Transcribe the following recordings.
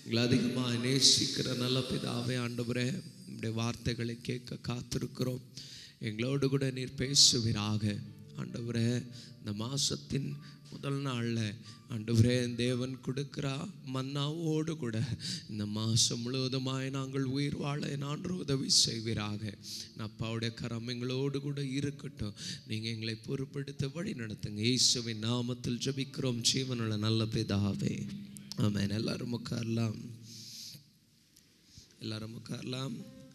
எங்களை அதிகமாக நேசிக்கிற நல்ல பிதாவே ஆண்டவரே, நம்முடைய வார்த்தைகளை கேட்க காத்திருக்கிறோம். எங்களோடு கூட நீர் பேசுவீராக ஆண்டவரே. இந்த மாதத்தின் முதல் நாளில் ஆண்டவரே தேவன் கொடுக்கிற மன்னாவோடு கூட இந்த மாதம் முழுவதுமாய் நாங்கள் உயிர் வாழ ஆண்டு உதவி செய்வீராக. அப்பாவுடைய கரம் எங்களோடு கூட இருக்கட்டும். நீங்கள் எங்களை பொறுப்படுத்த வழி நடத்துங்க. இயேசுவின் நாமத்தில் ஜெபிக்கிறோம் ஜீவனுள்ள நல்ல பிதாவே, ஆமென். எல்லாரும் உட்காரலாம், எல்லாரும் உட்காரலாம்.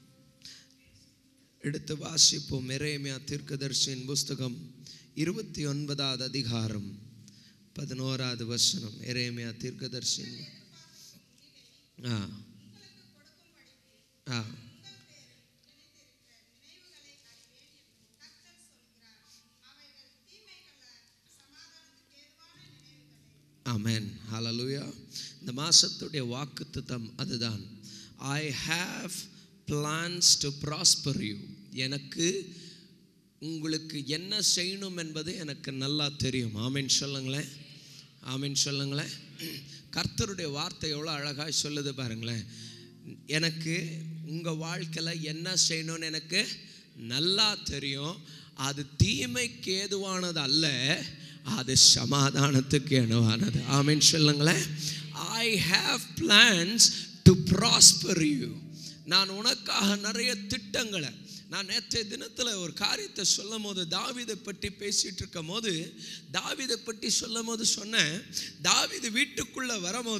எடுத்து வாசிப்போம். எரேமியா தீர்க்கதரிசியின் புஸ்தகம் 29வது அதிகாரம் 11வது வசனம். எரேமியா தீர்க்கதரிசியின் ஆமென், ஹல்லேலூயா. இந்த மாசத்துடைய வாக்குத்தத்தம் அதுதான். I have plans to prosper you. எனக்கு உங்களுக்கு என்ன செய்யணும் என்பது எனக்கு நல்லா தெரியும். ஆமென் சொல்லுங்களேன், ஆமென் சொல்லுங்களேன். கர்த்தருடைய வார்த்தை எவ்வளோ அழகாக சொல்லுது பாருங்களேன். எனக்கு உங்கள் வாழ்க்கையில் என்ன செய்யணும்னு எனக்கு நல்லா தெரியும். அது தீமைக்கு ஏதுவானது அல்ல, அது சமாதானத்துக்கு ஏதுவானது. ஆமென் சொல்லுங்களேன். I have plans to prosper you. நான் உனக்காக நிறைய திட்டங்களை, நான் நேற்றைய தினத்தில் ஒரு காரியத்தை சொல்லும் போது தாவீதை பற்றி பேசிட்டு இருக்கும் போது தாவீதை பற்றி சொல்லும் போது சொன்னேன், தாவீது வீட்டுக்குள்ள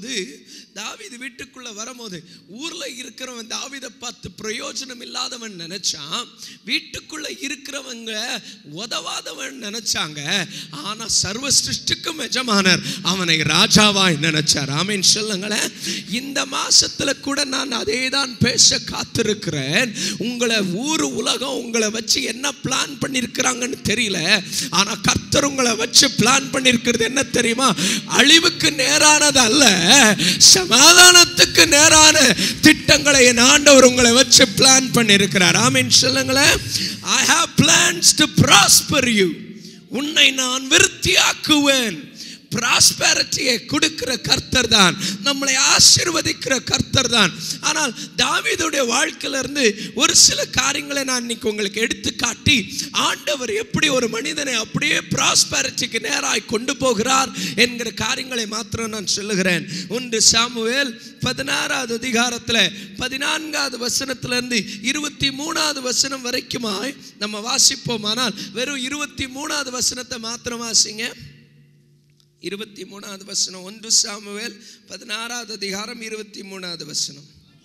வரும்போது ஊரில் இருக்கிறவன் தாவீதை பார்த்து பிரயோஜனம் இல்லாதவன் நினைச்சான், வீட்டுக்குள்ள இருக்கிறவங்க உதவாதவன் நினைச்சாங்க. ஆனா சர்வ சிருஷ்டிக்கும் எஜமானர் அவனை ராஜாவாய் நினைச்சார். ஆமென் சொல்லுங்களேன். இந்த மாசத்துல கூட நான் அதே தான் பேச காத்திருக்கிறேன். உங்களை உலகம் உங்களை வச்சு என்ன பிளான் பண்ணிருக்கிறாங்கன்னு தெரியல. ஆனா கர்த்தர் உங்களை வச்சு பிளான் பண்ணிருக்கிறது என்ன தெரியுமா? அழிவுக்கு நேரானது அல்ல, சமாதானத்துக்கு நேரான திட்டங்களை என் ஆண்டவர் உங்களை வச்சு பிளான் பண்ணிருக்கிறார். ஆமென் சொல்லுங்களேன். I have plans to prosper you. உன்னை நான் விருத்தியாக்குவேன். பிராஸ்பரிட்டியை கொடுக்கிற கர்த்தர் தான், நம்மளை ஆசீர்வதிக்கிற கர்த்தர் தான். ஆனால் தாவீதுடைய வாழ்க்கையிலிருந்து ஒரு சில காரியங்களை நான் இன்னைக்கு உங்களுக்கு எடுத்து காட்டி ஆண்டவர் எப்படி ஒரு மனிதனை அப்படியே பிராஸ்பரிட்டிக்கு நேராய் கொண்டு போகிறார் என்கிற காரியங்களை மாத்திரம் நான் சொல்லுகிறேன். 1 சாமுவேல் 16வது அதிகாரத்தில் 14வது வசனத்திலிருந்து 23வது வசனம் வரைக்குமாய் நம்ம வாசிப்போம். ஆனால் வெறும் 23வது வசனத்தை மாத்திரம் வாசிங்க. 23வது வசனம். 1 சாமுவேல் 16வது அதிகாரம் 23வது வசனம்.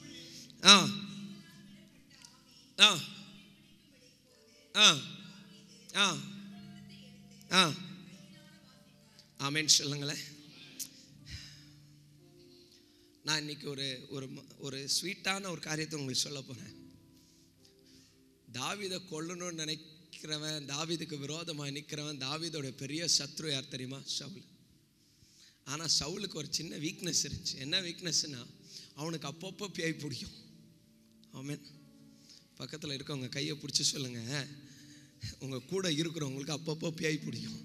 ஆமென் சொல்லுங்களேன். நான் இன்னைக்கு ஒரு ஸ்வீட்டான ஒரு காரியத்தை உங்களுக்கு சொல்ல போறேன். தாவீதை கொல்லணும்னு நினைக்கிறவன், தாவீதுக்கு விரோதமாக நிற்கிறவன், தாவீதோட பெரிய சத்ரு யார் தெரியுமா? சவுல். ஆனால் சவுலுக்கு ஒரு சின்ன வீக்னஸ் இருந்துச்சு. என்ன வீக்னஸ்னா, அவனுக்கு அப்பப்போ பேய் பிடிக்கும். ஆமென். பக்கத்தில் இருக்கவங்க கையை பிடிச்சி சொல்லுங்க, உங்கள் கூட இருக்கிறவங்களுக்கு அப்பப்போ பேய் பிடிக்கும்.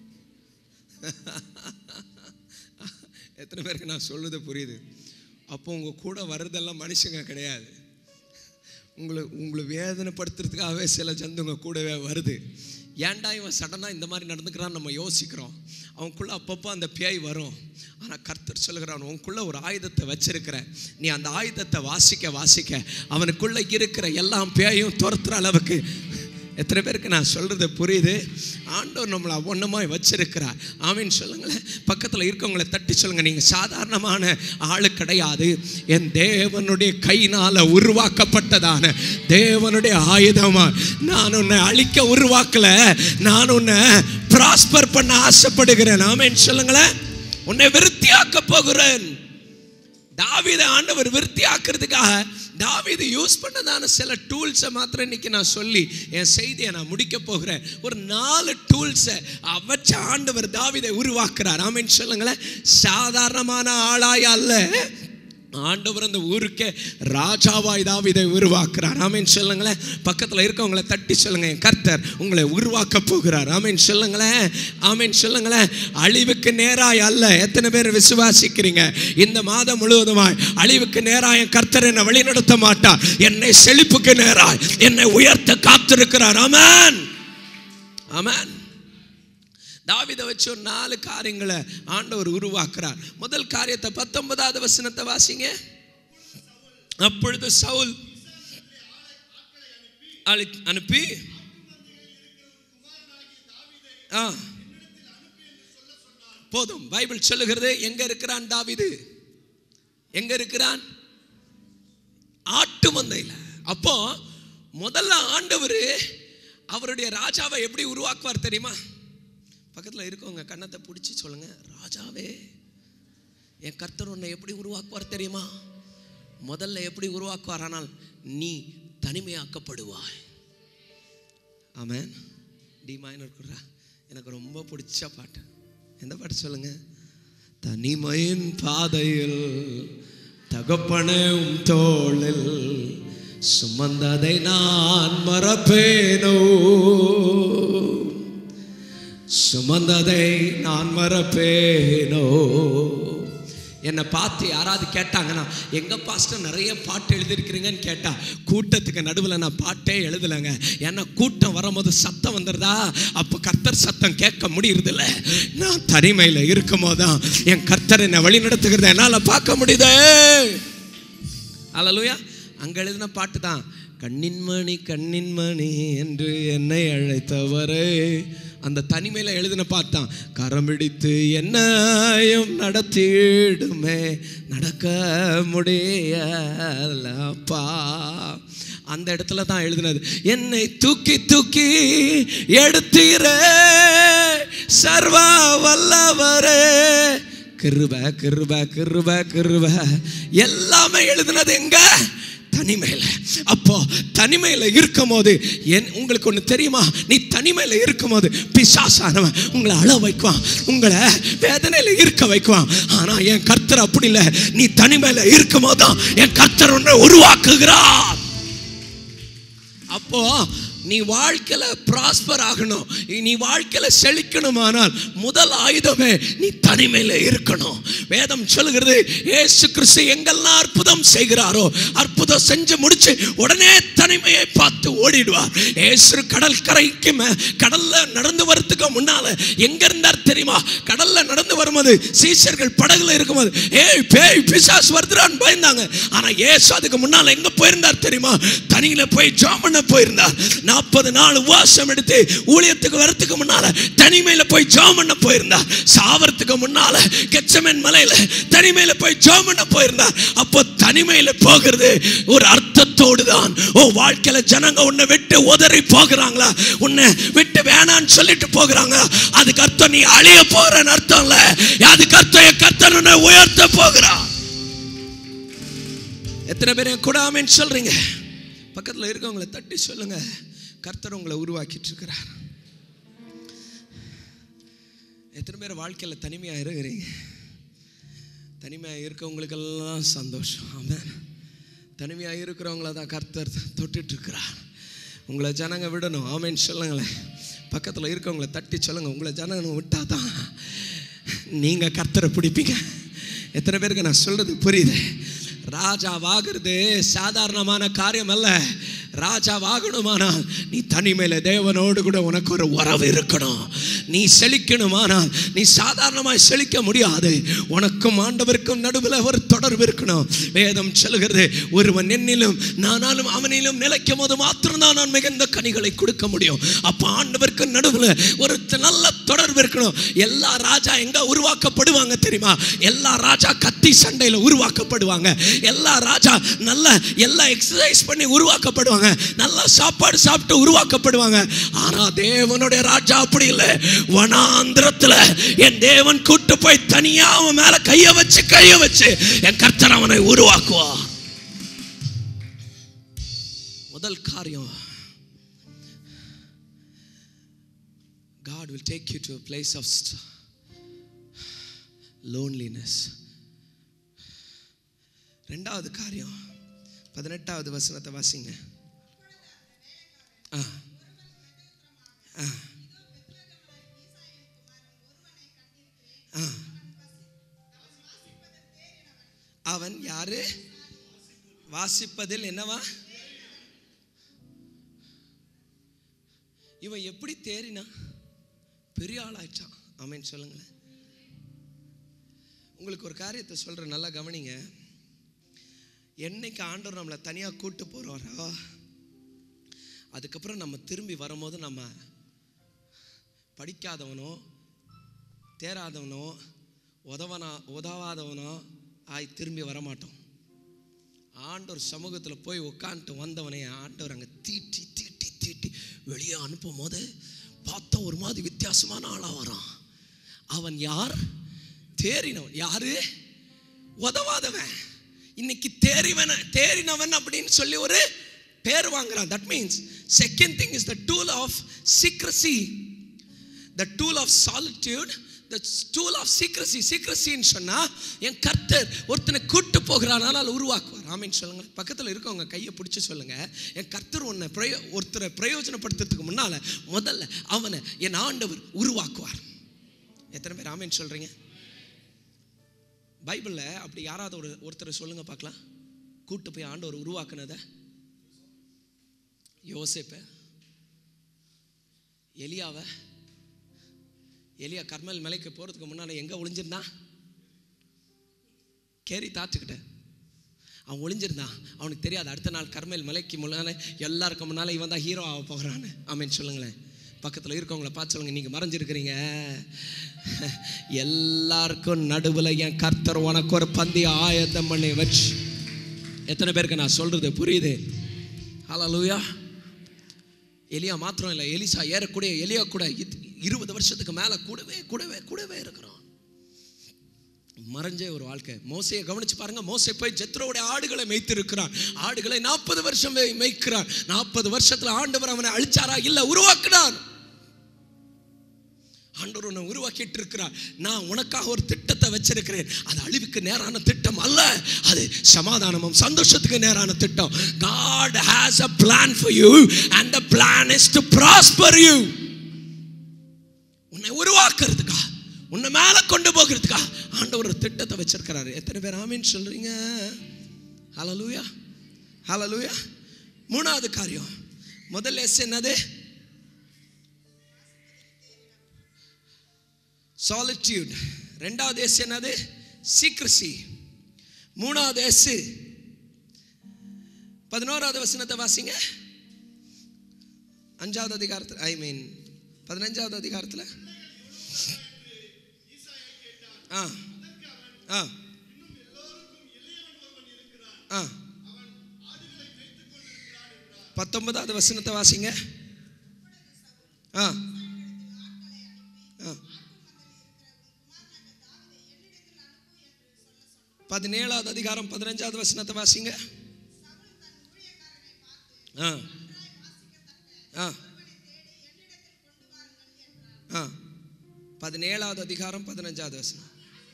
எத்தனை பேருக்கு நான் சொல்லுது புரியுது? அப்போ உங்கள் கூட வர்றதெல்லாம் மனுஷங்க கிடையாது, உங்களை வேதனைப்படுத்துறதுக்காகவே சில ஜந்துங்க கூடவே வருது. ஏன்டா இவன் சடனாக இந்த மாதிரி நடந்துக்கிறான்னு நம்ம யோசிக்கிறோம். அவனுக்குள்ள அப்பப்போ அந்த பேய் வரும். ஆனால் கர்த்தர் சொல்லுகிறான், உனக்குள்ள ஒரு ஆயுதத்தை வச்சிருக்கிற, நீ அந்த ஆயுதத்தை வாசிக்க அவனுக்குள்ள இருக்கிற எல்லாம் பேயும் துரத்துற அளவுக்கு. எத்தனை பேருக்கு நான் சொல்றது புரியுது? ஆண்டவர் நம்மளை ஒன்றுமாய் வச்சிருக்கிறார். ஆமீன் சொல்லுங்களேன். பக்கத்தில் இருக்கவங்களை தட்டி சொல்லுங்க, நீங்கள் சாதாரணமான ஆளு கிடையாது. என் தேவனுடைய கையினால் உருவாக்கப்பட்டதான தேவனுடைய ஆயுதமா. நான் உன்னை அழிக்க உருவாக்கல, நான் உன்னை பிராஸ்பர் பண்ண ஆசைப்படுகிறேன். ஆமீன் சொல்லுங்களேன். உன்னை விருத்தியாக்க போகிறேன். தாவீதை ஆண்டவர் விருத்தியாக்குறதுக்காக தாவீது யூஸ் பண்ணதான சில டூல்ஸை மாத்திரம் இன்னைக்கு நான் சொல்லி என் செய்தியை நான் முடிக்க போகிறேன். ஒரு 4 டூல்ஸை வச்ச ஆண்டவர் தாவீதை உருவாக்குறார். ஆமென் சொல்லுங்களேன். சாதாரணமான ஆளாய் அல்ல, ஆண்டவர் அந்த ஊருக்கே ராஜாவாய் தாவீதை உருவாக்குறார். ஆமென் சொல்லுங்களேன். பக்கத்தில் இருக்கவங்களை தட்டி சொல்லுங்க, என் கர்த்தர் உங்களை உருவாக்க போகிறார். ஆமென் சொல்லுங்களேன். ஆமென் சொல்லுங்களேன். அழிவுக்கு நேராய் அல்ல. எத்தனை பேர் விசுவாசிக்கிறீங்க? இந்த மாதம் முழுவதுமாய் அழிவுக்கு நேராய் என் கர்த்தர் என்னை வழிநடத்த மாட்டார். என்னை செழிப்புக்கு நேராய் என்னை உயர்த்த காத்திருக்கிறார். ஆமென், ஆமென். தாவீதை வச்சு ஒரு 4 காரியங்களை ஆண்டவர் உருவாக்குறார். முதல் காரியத்தை 19வது வசனத்தை வாசிங்க. அப்பொழுது சவுல் அனுப்பி போதும். பைபிள் சொல்லுகிறது, எங்க இருக்கிறான் தாவீது? எங்க இருக்கிறான்? ஆட்டு மந்தையில. அப்போ முதல்ல ஆண்டவர் அவருடைய ராஜாவை எப்படி உருவாக்குவார் தெரியுமா? பக்கத்தில் இருக்கவங்க கண்ணத்தை பிடிச்சி சொல்லுங்க, ராஜாவே என் கர்த்தர் உன்னை எப்படி உருவாக்குவார் தெரியுமா? முதல்ல எப்படி உருவாக்குவார்? ஆனால் நீ தனிமையாக்கப்படுவாய். ஆமென். டி மைனர் குர்ரா, எனக்கு ரொம்ப பிடிச்ச பாட்டு. எந்த பாட்டு சொல்லுங்க? தனிமையின் பாதையில் தகப்பனே உம் தோளில் சுமந்ததை நான் மறப்பேனோ, சுமந்ததை நான் மறப்பேனோ. என்னை பார்த்து யாராவது கேட்டாங்கன்னா, எங்க பாஸ்டர் நிறைய பாட்டு எழுதியிருக்கிறீங்கன்னு கேட்டா, கூட்டத்துக்கு நடுவில் நான் பாட்டே எழுதலைங்க. ஏன்னா கூட்டம் வரும்போது சத்தம் வந்துடுதா, அப்போ கர்த்தர் சத்தம் கேட்க முடியறதில்ல. நான் தனிமையில் இருக்கும் போதுதான் என் கர்த்தர் என்னை வழி நடத்துகிறத என்னால் பார்க்க முடியுது. அல்லேலூயா. அங்கே எழுதின பாட்டு தான், கண்ணின் மணி என்று என்னை அழைத்தவரே. அந்த தனிமையில் எழுதின பார்த்தான், கரம் பிடித்து என்னையும் நடத்திடுமே, நடக்க முடியலப்பா. அந்த இடத்துல தான் எழுதினது, என்னை தூக்கி தூக்கி எடுத்தீரே சர்வ வல்லவரே, கிருபை கிருபை கிருபை கிருபை. எல்லாமே எழுதினது எங்க? தனிமையில். அப்போ தனிமையில் இருக்கும் போது உங்களுக்கு ஒன்று தெரியுமா? நீ தனிமையில் இருக்கும் போது பிசாசானவன் உங்களை அழ வைக்குவான், உங்களை வேதனையில் இருக்க வைக்குவான். ஆனா என் கர்த்தர் அப்படி இல்லை. நீ தனிமையில் இருக்கும் போது தான் என் கர்த்தர் உன்னை உருவாக்குகிறார். அப்போ நீ வாழ்க்கையில பிராஸ்பர் ஆகணும், நீ வாழ்க்கையில செழிக்கணுமானால் முதல் ஆயுதமே நீ தனிமையில இருக்கணும். வேதம் சொல்லுகிறது, இயேசு கிறிஸ்து எங்கெல்லாம் அற்புதம் செய்கிறாரோ, அற்புதம் செஞ்சு முடிச்சு உடனே தனிமையை பார்த்து ஓடிடுவார். இயேசு கடல் கரைக்கு கடல்ல நடந்து வரதுக்கு முன்னால எங்க இருந்தார் தெரியுமா? கடல்ல நடந்து வரும்போது சீஷர்கள் படகுல இருக்கும்போது ஏய் பேய் பிசாசு வருதுறான்னு பயந்தாங்க. ஆனா இயேசு அதுக்கு முன்னால எங்க போயிருந்தார் தெரியுமா? தனியில போய் ஜெபம் பண்ண போயிருந்தார். 40 நாள் உபவாசம் எடுத்து ஊழியத்துக்கு வரதுக்கு முன்னால தனிமையில போய் ஜெபம் பண்ண போயிருந்தார். சாவறதுக்கு முன்னால கெத்செமனே மலையில தனிமையில போய் ஜெபம் பண்ண போயிருந்தார். அப்போ தனிமையில போகிறது ஒரு அர்த்தத்தோடு தான். ஓ, வாழ்க்கையில ஜனங்க உன்னை விட்டு உதறி போகிறாங்களா, உன்னை விட்டு வேணான்னு சொல்லிட்டு போகிறாங்க, அதுக்கு அர்த்தம் நீ அழிய போறன்னு அர்த்தம் இல்ல. அதுக்கு அர்த்தம் கர்த்தர் உன்னை உயர்த்த போகிறான். எத்தனை பேர் கூட ஆமென் சொல்றீங்க? பக்கத்தில் இருக்கவங்களை தட்டி சொல்லுங்க, கர்த்தர் உங்களை உருவாக்கிட்டு இருக்கிறார். எத்தனை பேர் வாழ்க்கையில் தனிமையாக இருக்கிறீங்க? தனிமையாக இருக்கவங்களுக்கெல்லாம் சந்தோஷம். ஆமென். தனிமையாக இருக்கிறவங்கள தான் கர்த்தர் தொட்டுட்டு இருக்கிறார். உங்களை ஜனங்க விடணும். ஆமென் சொல்லுங்களேன். பக்கத்தில் இருக்கவங்களை தட்டி சொல்லுங்க, உங்களை ஜனங்க விட்டாதான் நீங்கள் கர்த்தரை பிடிப்பீங்க. எத்தனை பேருக்கு நான் சொல்றது புரியுது? ராஜாவாகிறது சாதாரணமான காரியம் அல்ல. ராஜாவாகணுமானால் நீ தனிமையில் தேவனோடு கூட உனக்கு ஒரு உறவு இருக்கணும். நீ செழிக்கணுமானால் நீ சாதாரணமாக செழிக்க முடியாது. உனக்கும் ஆண்டவருக்கும் நடுவில் ஒரு தொடர்பு இருக்கணும். வேதம் சொல்லுகிறது, ஒருவன் என்னிலும் நானாலும் அவனிலும் நிலைக்கும் போது மாத்திரம்தான் நான் மிகுந்த கனிகளை கொடுக்க முடியும். அப்போ ஆண்டவருக்கு நடுவில் ஒரு நல்ல தொடர்பு இருக்கணும். எல்லா ராஜா எங்க உருவாக்கப்படுவாங்க தெரியுமா? எல்லா ராஜா கத்தி சண்டையில் உருவாக்கப்படுவாங்க. எல்லா ராஜா நல்ல எல்லா எக்ஸசைஸ் பண்ணி உருவாக்கப்படுவாங்க. நல்ல சாப்பாடு சாப்பிட்டு உருவாக்கப்படுவாங்க. ஆனா தேவனுடைய ராஜா அப்படி இல்லை. வனாந்திரத்துல என் தேவன் கூட்டு போய் தனியா அவன் மேல கைய வச்சு என் கர்த்தர் அவனை உருவாக்குவா. முதல் காரியம், God will take you to a place of loneliness. ரெண்டாவது காரியம் 18வது வசனத்தை வாசிங்க. அவன் யாரு? வாசிப்பதில் என்னவா? இவன் எப்படி தேறினா? பெரிய ஆளாயிட்டான். ஆமென் சொல்லுங்களேன். உங்களுக்கு ஒரு காரியத்தை சொல்றேன், நல்லா கவனிங்க. என்னைக்கு ஆண்டவர் நம்மளை தனியாக கூட்டு போறாரோ, அதுக்கப்புறம் நம்ம திரும்பி வரும்போது நம்ம படிக்காதவனோ தேராதவனோ உதவாதவனோ ஆய் திரும்பி வரமாட்டோம். ஆண்டவர் சமூகத்தில் போய் உட்காந்துட்டு வந்தவனே ஆண்டவர் அங்கே தீட்டி தீட்டி தீட்டி வெளியே அனுப்பும் போது பார்த்தா ஒரு மாதிரி வித்தியாசமான ஆளாக வரான். அவன் யார்? தேறினவன். யாரு? உதவாதவன். இன்னைக்கு தேறினவன் அப்படின்னு சொல்லி ஒரு பேர் வாங்குறான். That means second thing is the tool of secrecy, the tool of solitude, the tool of secrecy. secrecy ன்னு சொன்னா என் கர்த்தர் ஒருத்தனை கூட்டு போகிறானால் உருவாக்குவார். ஆமென் சொல்லுங்க. பக்கத்தில் இருக்கவங்க கையை பிடிச்சி சொல்லுங்க, என் கர்த்தர் ஒருத்தரை பிரயோஜனப்படுத்துறதுக்கு முன்னால முதல்ல அவனை என் ஆண்டவர் உருவாக்குவார். எத்தனை பேர் ஆமென் சொல்றீங்க? பைபிளில் அப்படி யாராவது ஒருத்தர் சொல்லுங்க பார்க்கலாம், கூட்டு போய் ஆண்டவர் உருவாக்குனத. யோசேப்பை, எலியா கர்மேல் மலைக்கு போகிறதுக்கு முன்னால் எங்கே ஒளிஞ்சிருந்தான்? கேரி தாத்துக்கிட்ட அவன் ஒளிஞ்சிருந்தான். அவனுக்கு தெரியாது அடுத்த நாள் கர்மேல் மலைக்கு முன்னால எல்லாருக்கும் முன்னால் இவன் தான் ஹீரோ ஆக போகிறான்னு. ஆமென் சொல்லுங்களேன். பக்கத்தில் இருக்கவங்கள பார்த்து சொல்லுங்க, நீங்கள் மறைஞ்சிருக்கிறீங்க. எல்லாருக்கும் நடுவில் என் கர்த்தர் உனக்கு ஒரு பந்திய ஆயத்தம் பண்ணி வச்சு. எத்தனை பேருக்கு நான் சொல்றது புரியுது? ஹல்லேலூயா. எலியா மாத்திரம் இல்லை, எலிசா ஏறக்கூடிய எலியா கூட 20 வருஷத்துக்கு மேலே கூடவே இருக்கிறான். மறைஞ்சே ஒரு வாழ்க்கை. மோசையை கவனிச்சு பாருங்க. மோசே போய் ஜெத்ரோவுடைய ஆடுகளை மேய்த்து இருக்கிறான். ஆடுகளை 40 வருஷம் மேய்க்கிறான். 40 வருஷத்துல ஆண்டவர் அவனை அழிச்சாரா? இல்ல, உருவாக்கினார். ஆண்டவர் உன்னை உருவாக்கிட்டு இருக்கிறார். நான் உனக்காக ஒரு திட்டத்தை வச்சிருக்கிறேன். அது அழிவுக்கு நேரான திட்டம் அல்ல, அது சமாதானமும் சந்தோஷத்துக்கு நேரான திட்டம். God has a plan for you and the plan is to prosper you. உன்னை உருவாக்குறதுக்கா, உன்னை மேல கொண்டு போகிறதுக்கா ஆண்டவர் ஒரு திட்டத்தை வச்சிருக்கிறாரு. எத்தனை பேர் ஆமென் சொல்றீங்க? ஹல்லேலூயா, ஹல்லேலூயா. மூணாவது காரியம், முதல் எஸ் என்னது? சாலிட்யூட். ரெண்டாவது எஸ் என்னது? சீக்ரசி. மூணாவது எஸ் 11வது வசனத்தை வாசிங்க. 5வது அதிகாரத்தில், 15வது அதிகாரத்தில். ஆ ஆ ஆ 19வது வசனத்தை வாசிங்க. ஆ ஆ 17வது அதிகாரம் 15வது வசனத்தை வாசிங்க. ஆ ஆ ஆ 17வது அதிகாரம் 15வது வசனம்.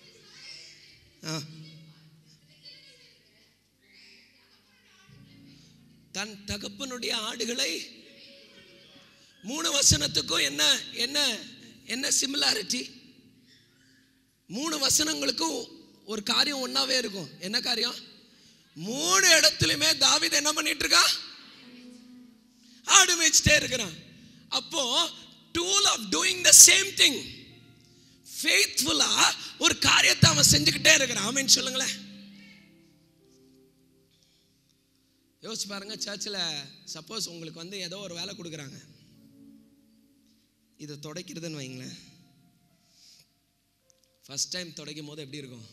தன் தகப்பனுடைய ஆடுகளை, 3 வசனத்துக்கும் என்ன என்ன என்ன சிமிலாரிட்டி? 3 வசனங்களுக்கும் ஒரு காரியம் ஒன்னாவே இருக்கும். என்ன காரியம்? 3 இடத்துலயுமே தாவீது என்ன பண்ணிட்டு இருக்கா? ஆடு மேய்ச்சிட்டே இருக்கிறான். அப்போ tool of doing the same thing, faithfully ஒரு காரியத்தை அவன் செஞ்சுக்கிட்டே இருக்கிறான். ஆமென் சொல்லுங்களேன். யோசிச்சு பாருங்க, சர்ச்சில் சப்போஸ் உங்களுக்கு ஏதோ ஒரு வேலை கொடுக்குறாங்க, இதை துடைக்கிறதுன்னு வைங்களேன். ஃபர்ஸ்ட் டைம் துடைக்கும் போது எப்படி இருக்கும்?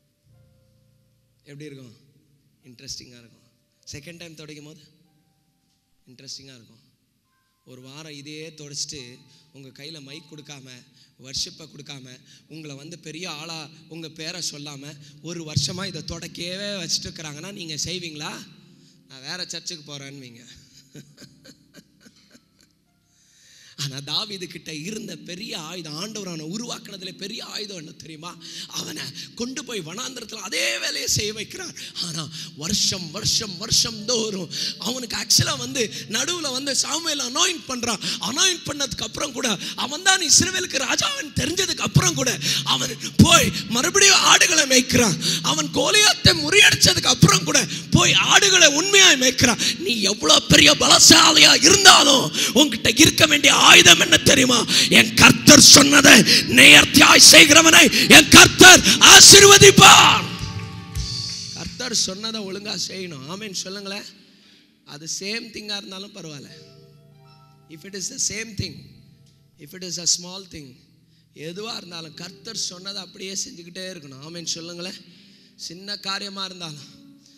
இன்ட்ரெஸ்டிங்காக இருக்கும். செகண்ட் டைம் துடைக்கும் போது இன்ட்ரெஸ்டிங்காக இருக்கும். ஒரு வாரம் இதையே துடைச்சிட்டு உங்கள் கையில் மைக் கொடுக்காம, வர்ஷிப்பை கொடுக்காம, உங்களை பெரிய ஆளாக உங்கள் பேரை சொல்லாமல் 1 வருஷமாக இதை துடைக்கவே வச்சுட்டு இருக்கிறாங்கன்னா நீங்கள் செய்வீங்களா? நான் வேறு சர்ச்சுக்கு போகிறேன்னுவீங்க. ஆனால் தாவீது கிட்ட இருந்த பெரிய ஆயுதம், ஆண்டவர் அவனை உருவாக்குனதுல பெரிய ஆயுதம் என்ன தெரியுமா? அவனை கொண்டு போய் வனாந்திரத்தில் அதே வேலையை செய்ய வைக்கிறார். ஆனால் வருஷம் தோறும் அவனுக்கு ஆக்சுவலாக நடுவில் சாமுவேல் அனாயிண்ட் பண்ணுறான். அனாயிண்ட் பண்ணதுக்கு அப்புறம் கூட அவன் தான் இஸ்ரவேலுக்கு ராஜாவன் தெரிஞ்சதுக்கு அப்புறம் கூட அவன் போய் மறுபடியும் ஆடுகளை மேய்க்கிறான். அவன் கோலியாத்தை முறியடிச்சதுக்கு அப்புறம் கூட போய் ஆடுகளை உண்மையாய் மேய்க்கிறான். நீ எவ்வளோ பெரிய பலசாலியா இருந்தாலும் உன்கிட்ட இருக்க வேண்டிய ஆயுதம் என்ன தெரியுமா? என் கர்த்தர் சொன்னதை நேர்த்தியாய் செய்கிறவனை என் கர்த்தர் ஆசீர்வதிப்பார். கர்த்தர் சொன்னதை ஒழுங்கா செய்யணும். ஆமென் சொல்லுங்களேன். அது சேம் திங்கா இருந்தாலும் பரவாயில்ல. If it is the same thing, if it is a small thing, எதுவா இருந்தாலும் கர்த்தர் சொன்னதை அப்படியே செஞ்சுக்கிட்டே இருக்கணும். ஆமென் சொல்லுங்களேன். சின்ன காரியமா இருந்தாலும்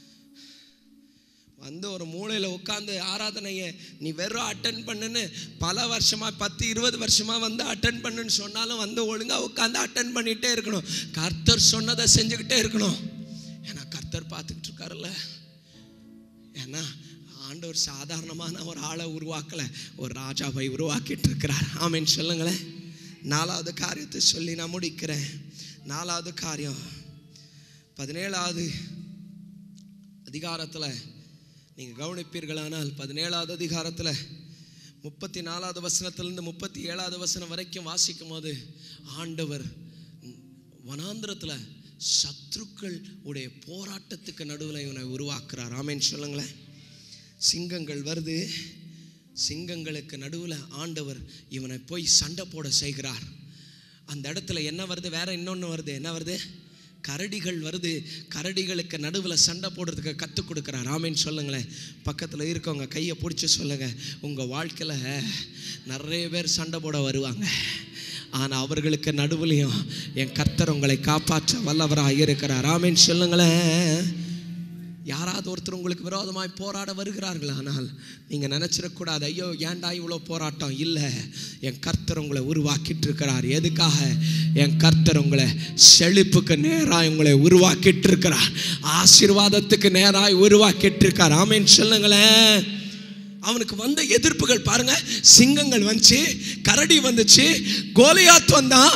ஒரு மூலையில் உட்காந்து ஆராதனையை நீ வெறும் அட்டன் பண்ணுன்னு பல வருஷமா 10-20 வருஷமா அட்டன் பண்ணுன்னு சொன்னாலும் ஒழுங்கா உட்காந்து அட்டன் பண்ணிட்டே இருக்கணும். கர்த்தர் சொன்னதை செஞ்சுக்கிட்டே இருக்கணும். ஏன்னா கர்த்தர் பார்த்துக்கிட்டு இருக்காருல்ல. ஏன்னா ஆண்டவர் சாதாரணமான ஒரு ஆளை உருவாக்கல, ஒரு ராஜாவை உருவாக்கிட்டு இருக்கிறார். ஆமென் சொல்லுங்களேன். 4வது காரியத்தை சொல்லி நான் முடிக்கிறேன். 4வது காரியம் 17வது அதிகாரத்தில் நீங்கள் கவனிப்பீர்களானால் 17வது அதிகாரத்தில் 34வது வசனத்திலிருந்து 37வது வசனம் வரைக்கும் வாசிக்கும் போது ஆண்டவர் வனாந்திரத்தில் சத்துருக்கள் உடைய போராட்டத்துக்கு நடுவில் இவனை உருவாக்குறார். ஆமென் சொல்லுங்களேன். சிங்கங்கள் வருது, சிங்கங்களுக்கு நடுவில் ஆண்டவர் இவனை போய் சண்டை போட செய்கிறார். அந்த இடத்துல என்ன வருது? வேற இன்னொன்று வருது. என்ன வருது? கரடிகள் வருது. கரடிகளுக்கு நடுவில் சண்டை போடுறதுக்கு கற்றுக் கொடுக்குறார். ஆமென் சொல்லுங்களேன். பக்கத்தில் இருக்கவங்க கையை பிடிச்சி சொல்லுங்க, உங்கள் வாழ்க்கையில் நிறைய பேர் சண்டை போட வருவாங்க, ஆனால் அவர்களுக்கு நடுவுலையும் என் கர்த்தர் உங்களை காப்பாற்ற வல்லவராக இருக்கிறார். ஆமென் சொல்லுங்களேன். யாராவது ஒருத்தர் உங்களுக்கு விரோதமாய் போராட வருகிறார்கள், ஆனால் நீங்கள் நினச்சிடக்கூடாது, ஐயோ ஏன்டா இவ்வளோ போராட்டம். இல்லை, என் கர்த்தர் உங்களை உருவாக்கிட்டு இருக்கிறார். எதுக்காக? என் கர்த்தர் உங்களை செழிப்புக்கு நேராக உங்களை உருவாக்கிட்டு இருக்கிறார். ஆசீர்வாதத்துக்கு நேராக உருவாக்கிட்டு இருக்கார். ஆமென் சொல்லுங்களேன். அவனுக்கு எதிர்ப்புகள் பாருங்க. சிங்கங்கள் வந்துச்சு, கரடி வந்துச்சு, கோலியாத் வந்தான்.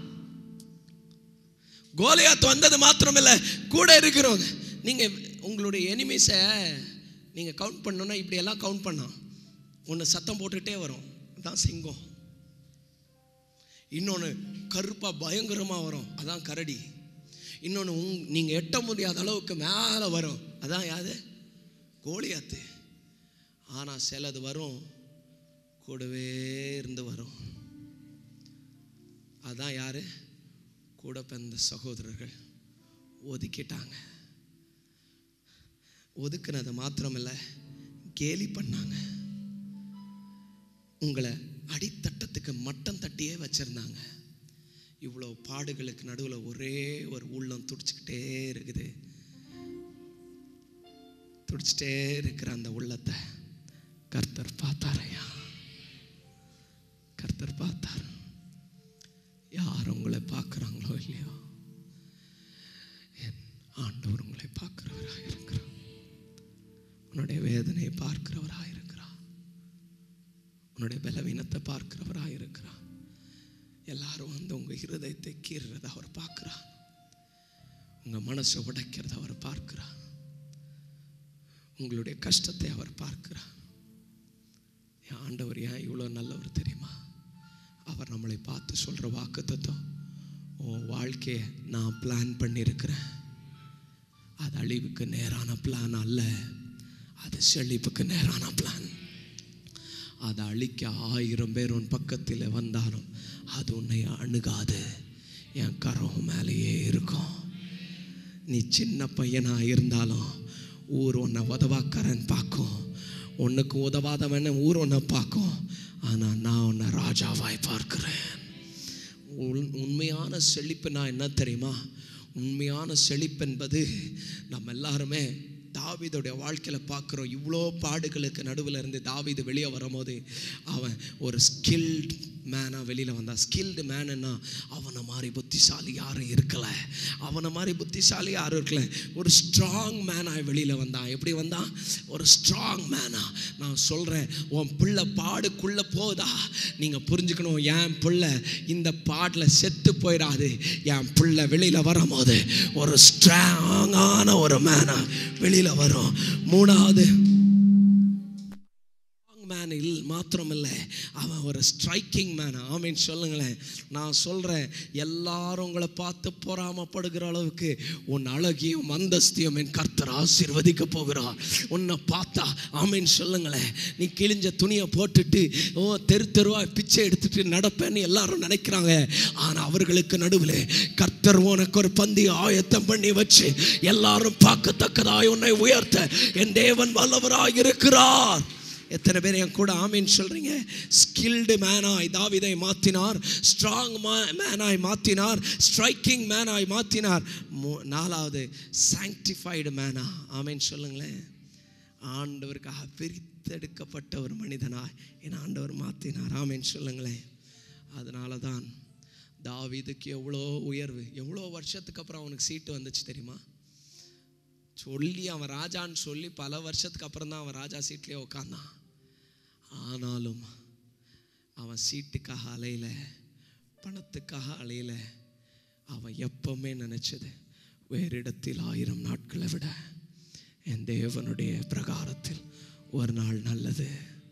கோலியாத் வந்தது மாத்திரமில்லை, கூட இருக்கிறவங்க. நீங்கள் உங்களுடைய எனிமீஸை நீங்கள் கவுண்ட் பண்ணணுன்னா இப்படியெல்லாம் கவுண்ட் பண்ணோம். ஒன்று சத்தம் போட்டுகிட்டே வரும், அதான் சிங்கம். இன்னொன்று கருப்பாக பயங்கரமாக வரும், அதான் கரடி. இன்னொன்று நீங்கள் எட்ட முடியாத அளவுக்கு மேலே வரும், அதான் யாது? கோலியாத்து. ஆனால் சிலது வரும் கூடவே இருந்து வரும், அதான் யாரு? கூட பிறந்த சகோதரர்கள். ஒதுக்கிட்டாங்க. ஒதுக்குனது மாத்திரமில்லை, கேலி பண்ணாங்க. உங்களை அடித்தட்டத்துக்கு மட்டம் தட்டியே வச்சிருந்தாங்க. இவ்வளோ பாடுகளுக்கு நடுவில் ஒரே ஒரு உள்ளம் துடிச்சுக்கிட்டே இருக்குது. துடிச்சிட்டே இருக்கிற அந்த உள்ளத்தை கர்த்தர் பார்த்தாரையா? கர்த்தர் பார்த்தார். யார் உங்களை பார்க்குறாங்களோ இல்லையோ, ஆண்டவர் உங்களை பார்க்கிறவராக இருக்கிறார். உன்னுடைய வேதனையை பார்க்கிறவராக இருக்கிறார். உன்னுடைய பலவீனத்தை பார்க்கிறவராக இருக்கிறார். எல்லாரும் உங்க இருதயத்தை கீறுறத அவர் பார்க்கிறார். உங்க மனசை உடைக்கிறத அவர் பார்க்கிறார். உங்களுடைய கஷ்டத்தை அவர் பார்க்கிறார். என் ஆண்டவர் ஏன் இவ்வளோ நல்லவர் தெரியுமா? அவர் நம்மளை பார்த்து சொல்ற வாக்குத்தத்தம், உன் வாழ்க்கையை நான் பிளான் பண்ணியிருக்கிறேன். அது அழிவுக்கு நேரான பிளான் அல்ல, அது செழிப்புக்கு நேரான பிளான். அதை அழிக்க 1000 பேர் உன் பக்கத்தில் வந்தாலும் அது உன்னை அணுகாது. என் கரம் மேலேயே இருக்கும். நீ சின்ன பையனாக இருந்தாலும் ஊர் உன்னை உதவாக்கறன்னு பார்க்கும், உனக்கு உதவாதவன ஊர் உன்னை பார்க்கும். ஆனால் நான் உன்னை ராஜாவாய் பார்க்கிறேன். உண்மையான செழிப்பு நான் என்ன தெரியுமா? உண்மையான செழிப்பு என்பது நம்ம எல்லாருமே தாவீதுடைய வாழ்க்கையில் பார்க்குறோம். இவ்வளோ பாடுகளுக்கு நடுவில் இருந்து தாவீது வெளியே வரும்போது அவன் ஒரு ஸ்கில்டு மேனாக வெளியில் வந்தான். ஸ்கில்டு மேனுன்னா அவனை மாதிரி புத்திசாலி யாரும் இருக்கலை, அவனை மாதிரி புத்திசாலி யாரும் இருக்கலை. ஒரு ஸ்ட்ராங் மேனாக வெளியில் வந்தான். எப்படி வந்தான்? ஒரு ஸ்ட்ராங் மேனா. நான் சொல்கிறேன், உன் பிள்ளை பாடுக்குள்ளே போதா, நீங்கள் புரிஞ்சுக்கணும், என் பிள்ளை இந்த பாட்டில் செத்து போயிடாது. என் பிள்ளை வெளியில் வரும்போது ஒரு ஸ்ட்ராங்கான ஒரு மேனா வெளியில் வரும். மூணாவது மேனில் மாத்திரமில்லை, அவன் ஒரு ஸ்ட்ரைக்கிங் மேன். ஆமீன் சொல்லுங்களேன். நான் சொல்கிறேன், எல்லாரும் உங்களை பார்த்து பொறாமப்படுகிற அளவுக்கு உன் அழகியும் அந்தஸ்தியும் என் கர்த்தர் ஆசீர்வதிக்க போகிறார். உன்னை பார்த்தா ஆமீன் சொல்லுங்களேன், நீ கிழிஞ்ச துணியை போட்டுட்டு தெரு தெருவாக பிச்சை எடுத்துட்டு நடப்பேன்னு எல்லாரும் நினைக்கிறாங்க. ஆனால் அவர்களுக்கு நடுவில் கர்த்தர் உனக்கு ஒரு பந்தி ஆயத்தம் பண்ணி வச்சு எல்லாரும் பார்க்கத்தக்கதாய் உன்னை உயர்த்த என் தேவன் வல்லவராய் இருக்கிறார். எத்தனை பேர் என் கூட ஆமீன் சொல்றீங்க? ஸ்கில்டு மேனாய் தாவீதை மாற்றினார், ஸ்ட்ராங் மேனாய் மாற்றினார், ஸ்ட்ரைக்கிங் மேனாய் மாற்றினார். நாலாவது சாங்டிஃபைடு மேனா. ஆமீன் சொல்லுங்களேன். ஆண்டவருக்காக பிரித்தெடுக்கப்பட்ட ஒரு மனிதனாய் என் ஆண்டவர் மாற்றினார். ஆமீன் சொல்லுங்களேன். அதனால தான் தாவீதுக்கு எவ்வளோ உயர்வு. எவ்வளோ வருஷத்துக்கு அப்புறம் அவனுக்கு சீட்டு வந்துச்சு தெரியுமா? சொல்லி அவன் ராஜான்னு சொல்லி பல வருஷத்துக்கு அப்புறம் தான் அவன் ராஜா சீட்லேயே உட்காந்தான். ஆனாலும் அவன் சீட்டுக்காக அலையில, பணத்துக்காக அலையில. அவன் எப்பவுமே நினைச்சது, வேறு இடத்தில் 1000 நாட்களை விட என் தேவனுடைய பிரகாரத்தில் ஒரு நாள் நல்லது.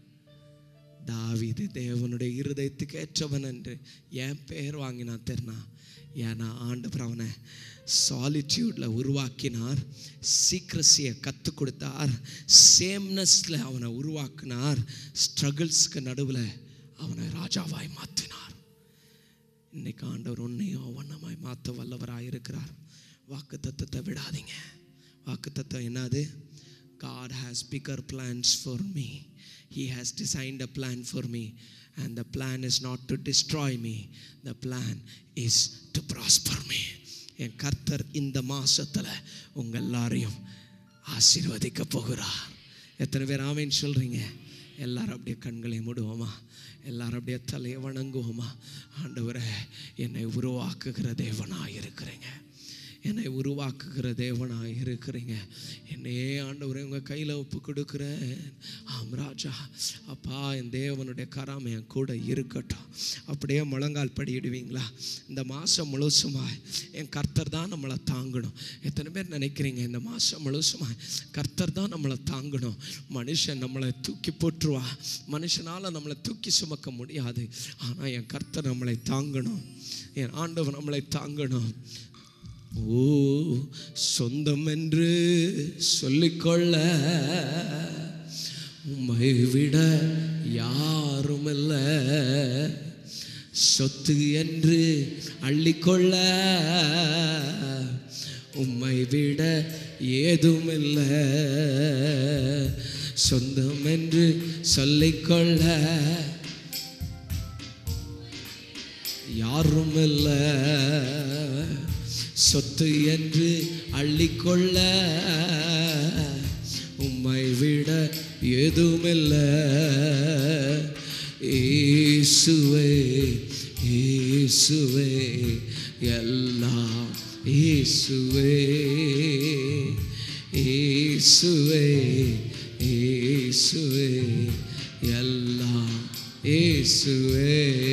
தாவீது தேவனுடைய இருதயத்துக்கு ஏற்றவன் என்று என் பெயர் வாங்கினான் தெரினா. ஏன்னா ஆண்டவர் அவனை சாலிட்யூடில் உருவாக்கினார், சீக்ரஸியை கற்றுக் கொடுத்தார், சேம்னஸில் அவனை உருவாக்கினார், ஸ்ட்ரகிள்ஸ்க்கு நடுவில் அவனை ராஜாவாய் மாற்றினார். இன்னைக்கு ஆண்டவர் உன்னையும் வண்ணமாய் மாற்ற வல்லவராக இருக்கிறார். வாக்கு தத்தத்தை விடாதீங்க. வாக்கு தத்தம் என்னது? God has bigger plans for me. He has designed a plan for me. And the plan is not to destroy me. The plan is to prosper me. என் கர்த்தர் இந்த மாசத்துல உங்க எல்லாரையும் ஆசீர்வதிக்க போகிறார். எத்தனை பேர் ஆமீன் சொல்றீங்க? எல்லாரும் அப்படியே கண்களை மூடுவோமா? எல்லாரும் அப்படியே தலையை வணங்குவோமா? ஆண்டவரே, என்னை உருவாக்குகிற தேவனாய் இருக்கிறீங்க, என்னை உருவாக்குகிற தேவனாய் இருக்கிறீங்க. என்னையே ஆண்டவரே உங்கள் கையில் ஒப்பு கொடுக்குறேன். ஆம் ராஜா, அப்பா, என் தேவனுடைய கரம் என் கூட இருக்கட்டும். அப்படியே முழங்கால் படியிடுவீங்களா? இந்த மாதம் முழுசுமாய் என் கர்த்தர் தான் நம்மளை தாங்கணும். எத்தனை பேர் நினைக்கிறீங்க இந்த மாதம் முழுசுமாய் கர்த்தர் தான் நம்மளை தாங்கணும்? மனுஷன் நம்மளை தூக்கி போட்டுருவா, மனுஷனால் நம்மளை தூக்கி சுமக்க முடியாது. ஆனால் என் கர்த்தர் நம்மளை தாங்கணும், என் ஆண்டவர் நம்மளை தாங்கணும். ஓ, சொந்தம் என்று சொல்லிக்கொள்ள உம்மை விட யாருமில்ல, சொத்து என்று அள்ளிக்கொள்ள உம்மை விட ஏதுமில்லை, சொந்தம் என்று சொல்லிக்கொள்ள யாருமில்லை, சொத்து என்று அள்ளிக்கொள்ள உம்மை விட ஏதுமில்லை. இயேசுவே இயேசுவே எல்லாம் இயேசுவே, இயேசுவே இயேசுவே எல்லாம் இயேசுவே.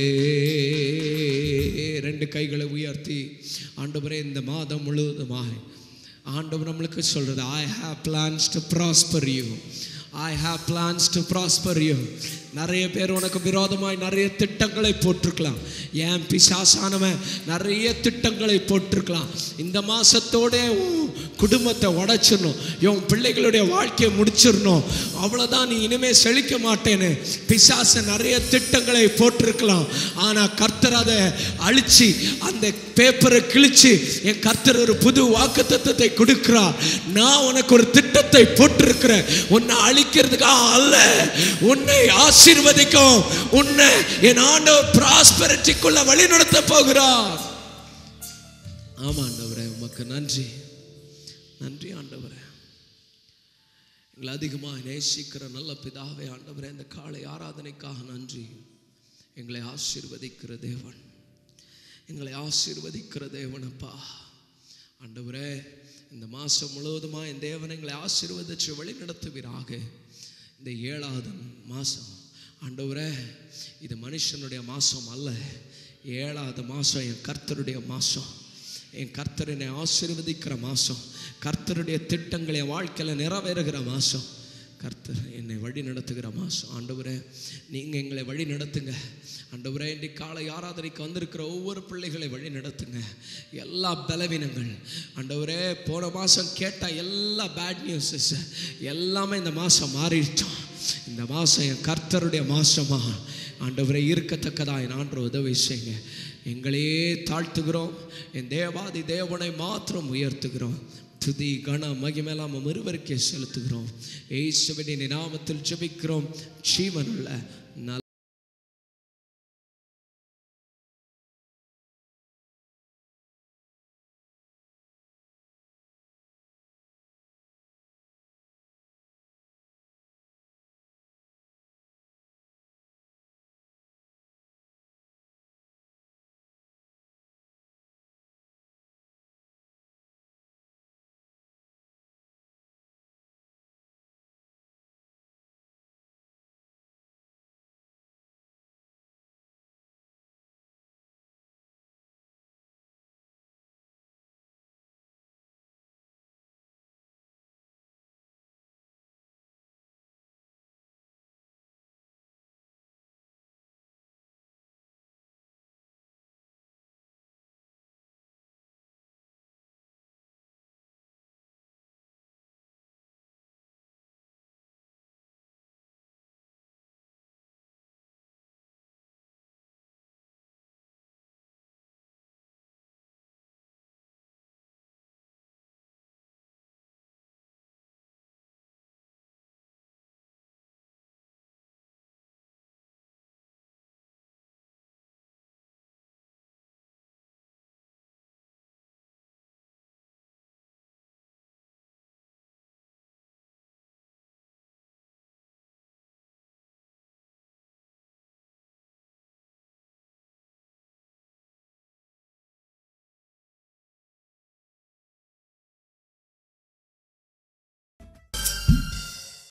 ரெண்டு கைகளை உயர்த்தி ஆண்டவரே, இந்த மாதம் முழுவதுமாய் ஆண்டவர் நம்மளுக்கு சொல்றது, I have plans to prosper you. I have plans to prosper you. நிறைய பேர் உனக்கு விரோதமாய் நிறைய திட்டங்களை போட்டிருக்கலாம். ஏன் பிசாசானவன் நிறைய திட்டங்களை போட்டிருக்கலாம். இந்த மாசத்தோட குடும்பத்தை உடைச்சிடணும், இவன் பிள்ளைகளுடைய வாழ்க்கையை முடிச்சிடணும், அவ்வளோதான், நீ இனிமே செழிக்க மாட்டேன்னு பிசாச நிறைய திட்டங்களை போட்டிருக்கலாம். ஆனால் கர்த்தர் அதை அழிச்சு அந்த பேப்பரை கிழிச்சு என் கர்த்தர் ஒரு புது வாக்குத்தத்தத்தை கொடுக்கிறார். நான் உனக்கு ஒரு திட்டத்தை போட்டிருக்கிறேன், உன்னை அழிக்கிறதுக்காக அல்ல, உன்னை ஆசீர்வதிக்கும், உன்னை என் ஆண்டவர் பிராஸ்பரிட்டிக்குள்ள வழி நடத்த போகிறார். ஆமா ஆண்டவரே, உமக்கு நன்றி, நன்றி ஆண்டவரே. எங்களை அதிகமாக நேசிக்கிற நல்ல பிதாவே ஆண்டவரே, இந்த காலை ஆராதனைக்காக நன்றி. எங்களை ஆசீர்வதிக்கிற தேவன், எங்களை ஆசீர்வதிக்கிற தேவனப்பா ஆண்டவரே, இந்த மாதம் முழுவதுமாக என் தேவன் எங்களை ஆசீர்வதித்து வழி நடத்துவீராக. இந்த 7வது மாதம் ஆண்டவரே, இது மனுஷனுடைய மாதம் அல்ல. 7வது மாதம் என் கர்த்தருடைய மாதம். என் கர்த்தர் என்னை ஆசீர்வதிக்கிற மாதம். கர்த்தருடைய திட்டங்களை என் வாழ்க்கையில் நிறைவேறுகிற மாதம். கர்த்தர் என்னை வழி நடத்துகிற மாதம். ஆண்டவரே, நீங்கள் எங்களை வழி நடத்துங்க. ஆண்டவரே, இன்றைக்கு காலை ஆராதனைக்கு வந்திருக்கிற ஒவ்வொரு பிள்ளைகளை வழி நடத்துங்க. எல்லா பலவீனங்கள் ஆண்டவரே, போன மாதம் கேட்ட எல்லா பேட் நியூஸஸ் எல்லாமே இந்த மாதம் மாறிடுச்சோம். இந்த மாதம் என் கர்த்தருடைய மாதமா ஆண்டவரே இருக்கத்தக்கதா என் ஆண்டு உதவி செய்யுங்க. எங்களையே தாழ்த்துகிறோம். என் தேவாதி தேவனை மாத்திரம் உயர்த்துகிறோம். துதி கன மகிமையெல்லாம் ஒருவருக்கே செலுத்துகிறோம். இயேசுவின் நாமத்தில் ஜெபிக்கிறோம் ஜீவனுள்ள